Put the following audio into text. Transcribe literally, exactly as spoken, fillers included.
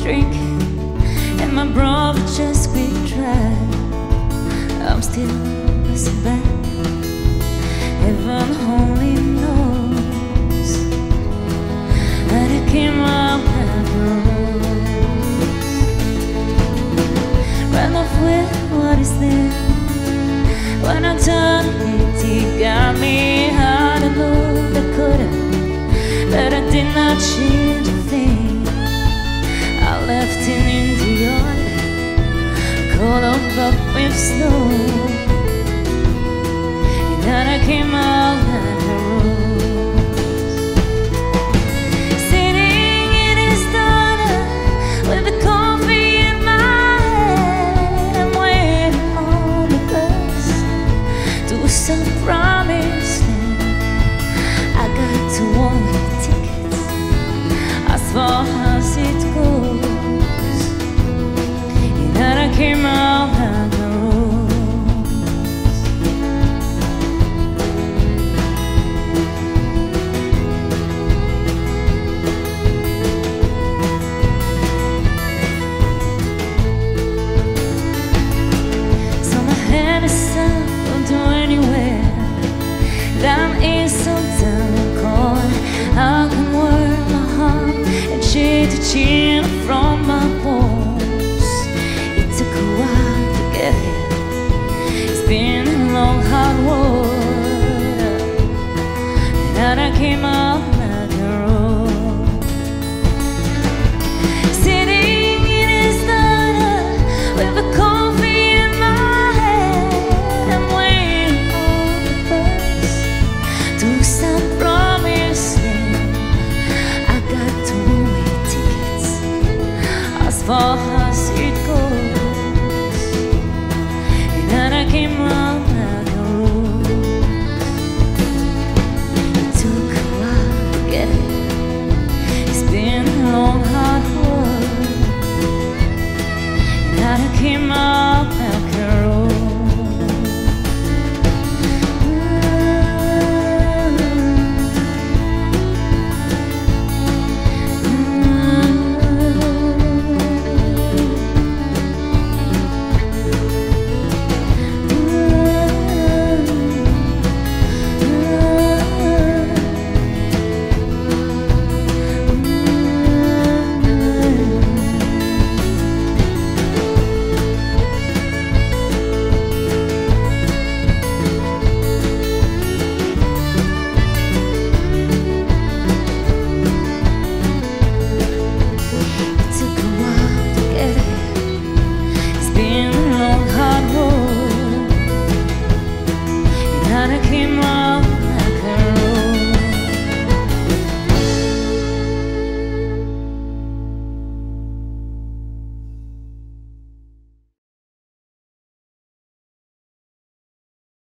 drink, and my brother just quit driving. I'm still missing back. Heaven only knows that I came out that road. Ran off with what is there. When I turned it, he got me. I don't know that could have, but I did not change a thing. I left it in the yard, caught up with snow, and then I came out that road. Sitting in his diner with a coffee in my hand, I'm waiting on the bus to some promised land. I got to one-way tickets as far as it goes, and then I came out that road. So my hand is up, don't go anywhere. Down is so down cold. I can work my heart and cheer to cheer from my bones. It took a while to get here. It's been a long hard road, and then I came out that road. Sitting in his diner with a coffee in my hand, I'm waiting on the bus to some promised land. I got two one-way tickets as far